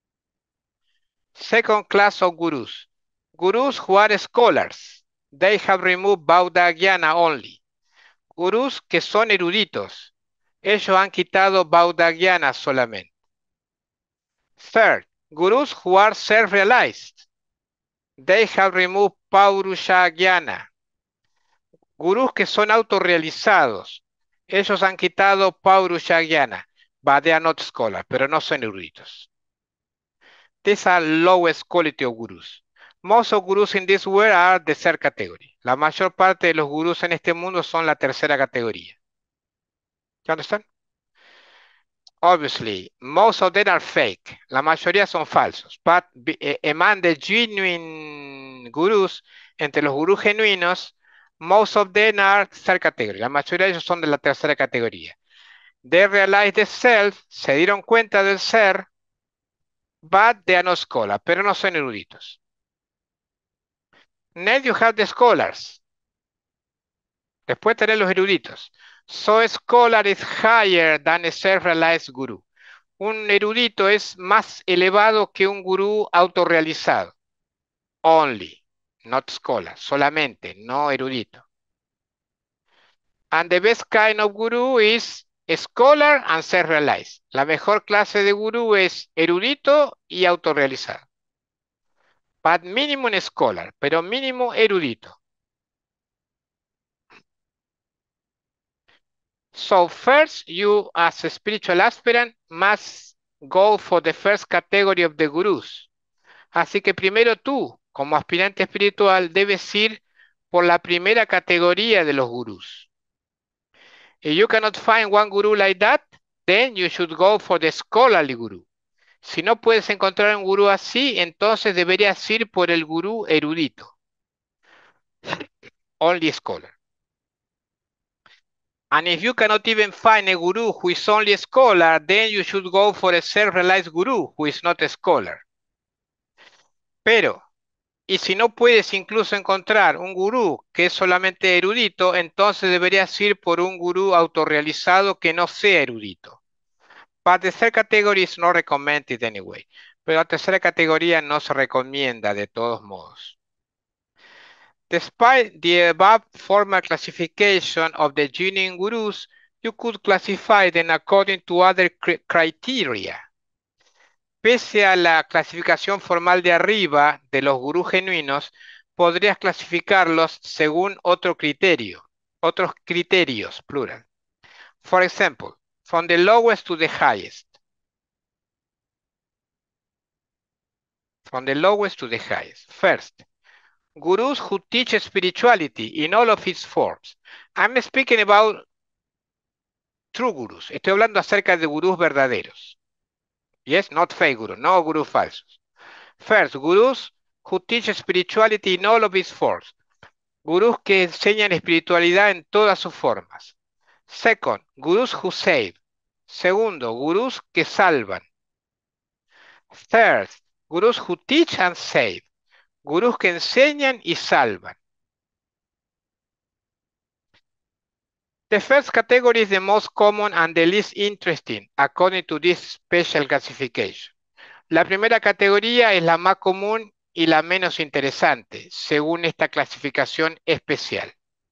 Second class of gurus. Gurus who are scholars. They have removed Bauddha Jnana only. Gurús que son eruditos. Ellos han quitado Bauddha Jnana solamente. Third, gurus who are self-realized. They have removed Paurusha Jnana. Gurús que son autorrealizados. Ellos han quitado Paurusha Jnana. But they are not scholars, pero no son eruditos. These are lowest quality of gurus. Most of gurus in this world are the third category. La mayor parte de los gurús en este mundo son la tercera categoría. ¿Ya understand? Obviously, most of them are fake. La mayoría son falsos. But be- eh, among the genuine gurus, entre los gurús genuinos, most of them are third category. La mayoría de ellos son de la tercera categoría. They realize the self, se dieron cuenta del ser, but they are not scholars, pero no son eruditos. Then you have the scholars. Después tenés los eruditos. So a scholar is higher than a self-realized guru. Un erudito es más elevado que un gurú autorrealizado. Only, not scholar, solamente, no erudito. And the best kind of guru is a scholar and self-realized. La mejor clase de gurú es erudito y autorrealizado. But minimum scholar, pero mínimo erudito. So first, you as a spiritual aspirant must go for the first category of the gurus. Así que primero tú, como aspirante espiritual, debes ir por la primera categoría de los gurús. If you cannot find one guru like that, then you should go for the scholarly guru. Si no puedes encontrar un gurú así, entonces deberías ir por el gurú erudito. Only scholar. And if you cannot even find a guru who is only a scholar, then you should go for a self-realized guru who is not a scholar. Pero, y si no puedes incluso encontrar un gurú que es solamente erudito, entonces deberías ir por un gurú autorrealizado que no sea erudito. But the third category is not recommended anyway. Pero la tercera categoría no se recomienda de todos modos. Despite the above formal classification of the genuine gurus, you could classify them according to other criteria. Pese a la clasificación formal de arriba de los gurús genuinos, podrías clasificarlos según otro criterio, otros criterios, plural. For example, from the lowest to the highest. From the lowest to the highest. First, gurus who teach spirituality in all of its forms. I'm speaking about true gurus. Estoy hablando acerca de gurús verdaderos. Yes, not fake gurus, no gurús falsos. First, gurus who teach spirituality in all of its forms. Gurús que enseñan espiritualidad en todas sus formas. Second, gurús who save. Segundo, gurús que salvan. Third, gurús who teach and save. Gurús que enseñan y salvan. The first category is the most common and the least interesting, according to this special classification. La primera categoría es la más común y la menos interesante, según esta clasificación especial.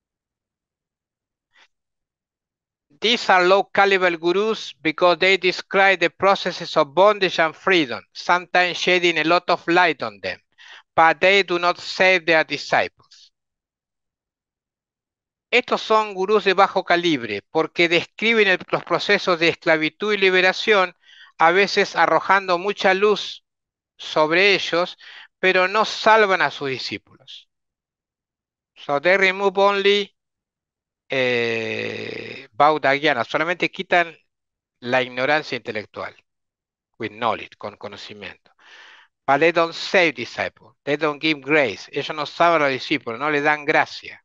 These are low-caliber gurus because they describe the processes of bondage and freedom, sometimes shedding a lot of light on them, but they do not save their disciples. Estos son gurús de bajo calibre porque describen el- los procesos de esclavitud y liberación, a veces arrojando mucha luz sobre ellos, pero no salvan a sus discípulos. So they remove only eh, Baudagiana, solamente quitan la ignorancia intelectual, with knowledge, con conocimiento. But they don't save disciples, they don't give grace. Ellos no salvan a los discípulos, no le dan gracia.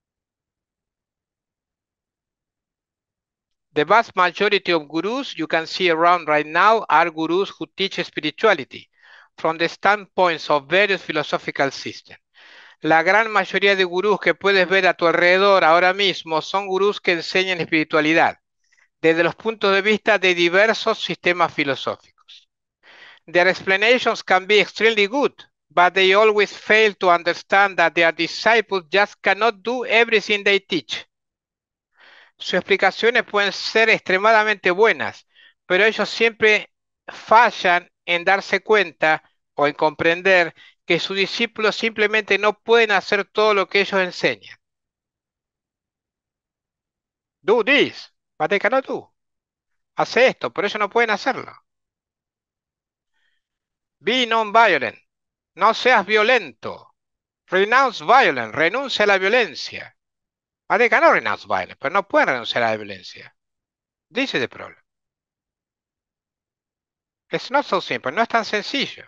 The vast majority of gurus you can see around right now are gurus who teach spirituality from the standpoints of various philosophical systems. La gran mayoría de gurús que puedes ver a tu alrededor ahora mismo son gurús que enseñan espiritualidad desde los puntos de vista de diversos sistemas filosóficos. Their explanations can be extremely good, but they always fail to understand that their disciples just cannot do everything they teach. Sus explicaciones pueden ser extremadamente buenas, pero ellos siempre fallan en darse cuenta o en comprender que sus discípulos simplemente no pueden hacer todo lo que ellos enseñan. Do this, but they cannot do. Hace esto, pero ellos no pueden hacerlo. Be non-violent. No seas violento. Renounce violence. Renuncia a la violencia. But they cannot renounce violence, pero no pueden renunciar a la violencia. This is the problem. It's not so simple, no es tan sencillo.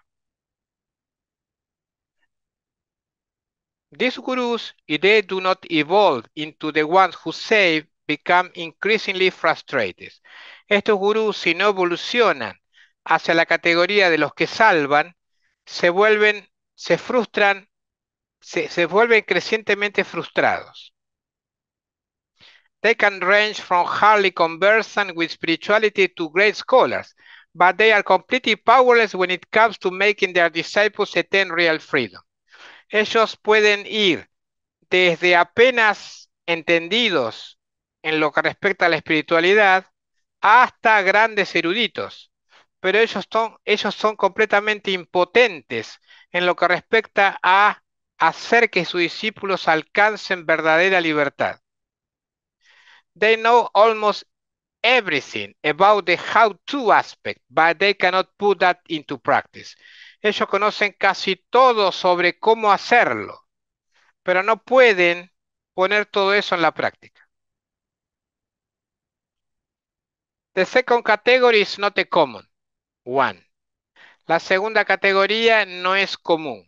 These gurus, if they do not evolve into the ones who save, become increasingly frustrated. Estos gurús, si no evolucionan hacia la categoría de los que salvan, se vuelven, se frustran, se, se vuelven crecientemente frustrados. They can range from hardly conversant with spirituality to great scholars, but they are completely powerless when it comes to making their disciples attain real freedom. Ellos pueden ir desde apenas entendidos en lo que respecta a la espiritualidad hasta grandes eruditos, pero ellos son, ellos son completamente impotentes en lo que respecta a hacer que sus discípulos alcancen verdadera libertad. They know almost everything about the how-to aspect, but they cannot put that into practice. Ellos conocen casi todo sobre cómo hacerlo, pero no pueden poner todo eso en la práctica. The second category is not a common one. La segunda categoría no es común.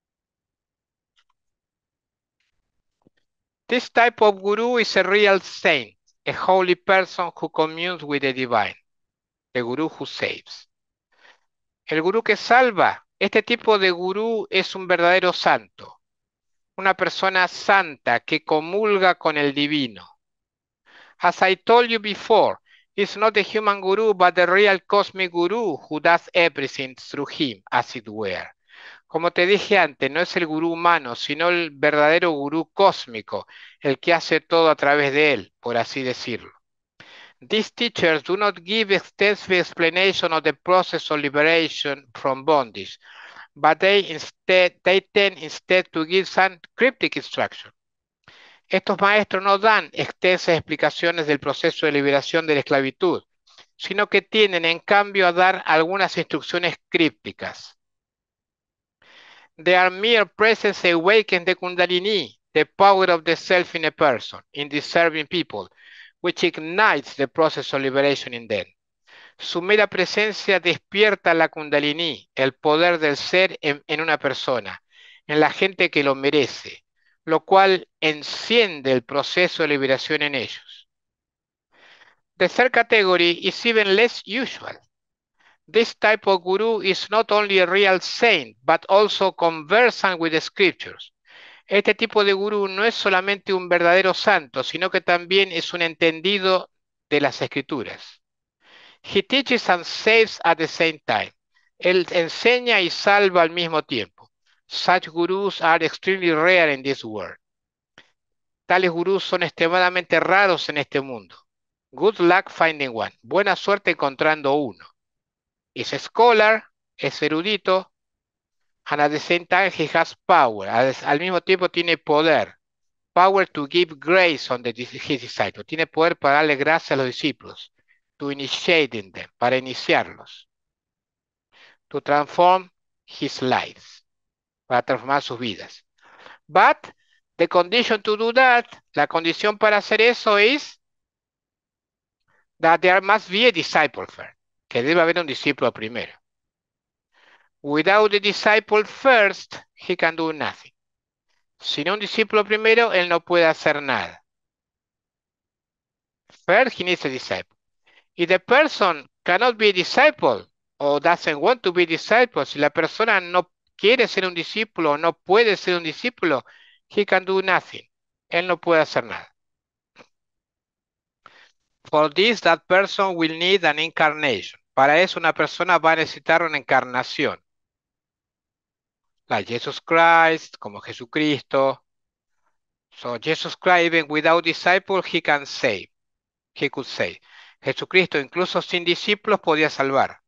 This type of guru is a real saint, a holy person who communes with the divine, the guru who saves. El gurú que salva, este tipo de gurú es un verdadero santo, una persona santa que comulga con el divino. As I told you before, it's not the human guru, but the real cosmic guru who does everything through him, as it were. Como te dije antes, no es el gurú humano, sino el verdadero gurú cósmico, el que hace todo a través de él, por así decirlo. These teachers do not give extensive explanation of the process of liberation from bondage, but they instead they tend instead to give some cryptic instruction. Estos maestros no dan extensas explicaciones del proceso de liberación de la esclavitud, sino que tienden en cambio a dar algunas instrucciones crípticas. Their mere presence awakens the Kundalini, the power of the self in a person, in deserving people, which ignites the process of liberation in them. Su mera presencia despierta la Kundalini, el poder del ser en, en una persona, en la gente que lo merece, lo cual enciende el proceso de liberación en ellos. The third category is even less usual. This type of guru is not only a real saint, but also conversant with the scriptures. Este tipo de gurú no es solamente un verdadero santo, sino que también es un entendido de las escrituras. He teaches and saves at the same time. Él enseña y salva al mismo tiempo. Such gurus are extremely rare in this world. Tales gurús son extremadamente raros en este mundo. Good luck finding one. Buena suerte encontrando uno. Is a scholar, es erudito, and at the same time he has power. Al, al mismo tiempo tiene poder. Power to give grace on the, his disciples. Tiene poder para darle gracia a los discípulos. To initiate in them, para iniciarlos. To transform his lives, para transformar sus vidas. But the condition to do that, la condición para hacer eso es that there must be a disciple first, que debe haber un discípulo primero. Without the disciple first, he can do nothing. Sin un discípulo primero, él no puede hacer nada. First, he needs a disciple. If the person cannot be a disciple or doesn't want to be a disciple, si la persona no quiere ser un discípulo o no puede ser un discípulo, he can do nothing. Él no puede hacer nada. For this, that person will need an incarnation. Para eso una persona va a necesitar una encarnación. Like Jesus Christ, como Jesucristo. So Jesus Christ, even without disciples, he can save. He could save. Jesucristo, incluso sin discípulos, podía salvar.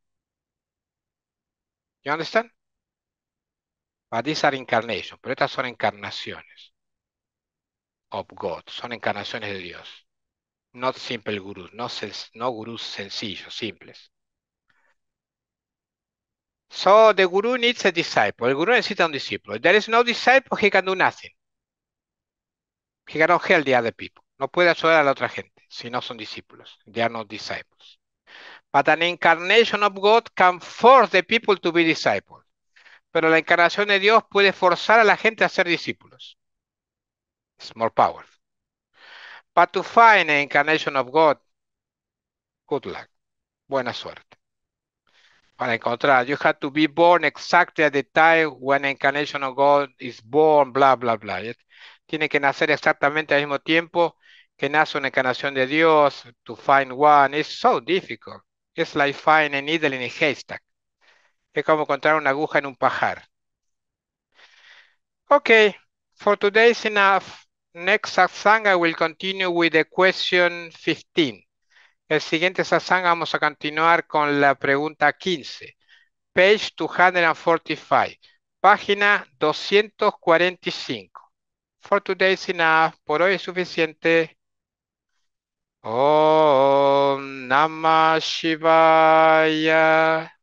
You understand? But these are incarnations. Pero estas son encarnaciones of God. Son encarnaciones de Dios. Not simple gurus. No, no gurús sencillos, simples. So the guru needs a disciple. El gurú necesita un discípulo. If there is no disciple, he can do nothing. He cannot help the other people. No puede ayudar a la otra gente si no son discípulos. They are not disciples. But an incarnation of God can force the people to be disciples. Pero la encarnación de Dios puede forzar a la gente a ser discípulos. It's more powerful. But to find an incarnation of God, good luck. Buena suerte. Para encontrar, you have to be born exactly at the time when incarnation of God is born, bla, bla, bla. Yes. Tiene que nacer exactamente al mismo tiempo que nace una encarnación de Dios. To find one is so difficult. It's like finding a needle in a haystack. Es como encontrar una aguja en un pajar. Okay, for today is enough. Next satsang I will continue with the question fifteen. El siguiente satsang vamos a continuar con la pregunta quince. Page doscientos cuarenta y cinco. Página doscientos cuarenta y cinco. For today is enough. Por hoy es suficiente. Om Namah Shivaya.